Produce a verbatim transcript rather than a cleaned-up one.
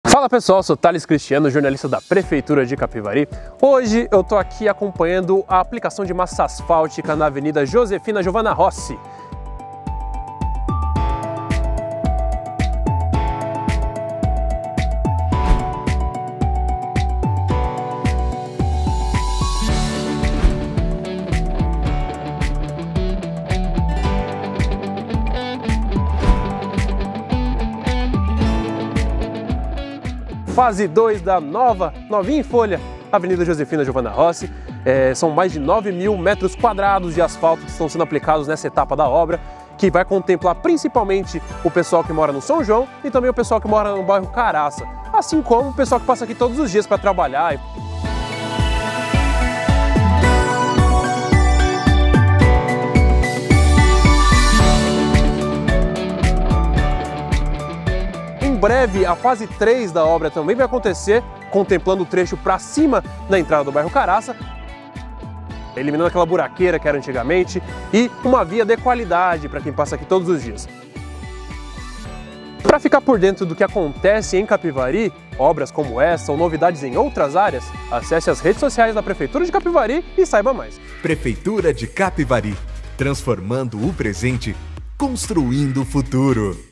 Fala pessoal, sou Thales Cristiano, jornalista da Prefeitura de Capivari. Hoje eu tô aqui acompanhando a aplicação de massa asfáltica na Avenida Josefina Giovanna Rossi. Fase dois da nova, novinha em folha, Avenida Josefina Giovanna Rossi. É, são mais de nove mil metros quadrados de asfalto que estão sendo aplicados nessa etapa da obra, que vai contemplar principalmente o pessoal que mora no São João e também o pessoal que mora no bairro Caraça, assim como o pessoal que passa aqui todos os dias para trabalhar. Em breve, a fase três da obra também vai acontecer, contemplando o trecho para cima da entrada do bairro Caraça, eliminando aquela buraqueira que era antigamente, e uma via de qualidade para quem passa aqui todos os dias. Para ficar por dentro do que acontece em Capivari, obras como essa ou novidades em outras áreas, acesse as redes sociais da Prefeitura de Capivari e saiba mais. Prefeitura de Capivari, transformando o presente, construindo o futuro.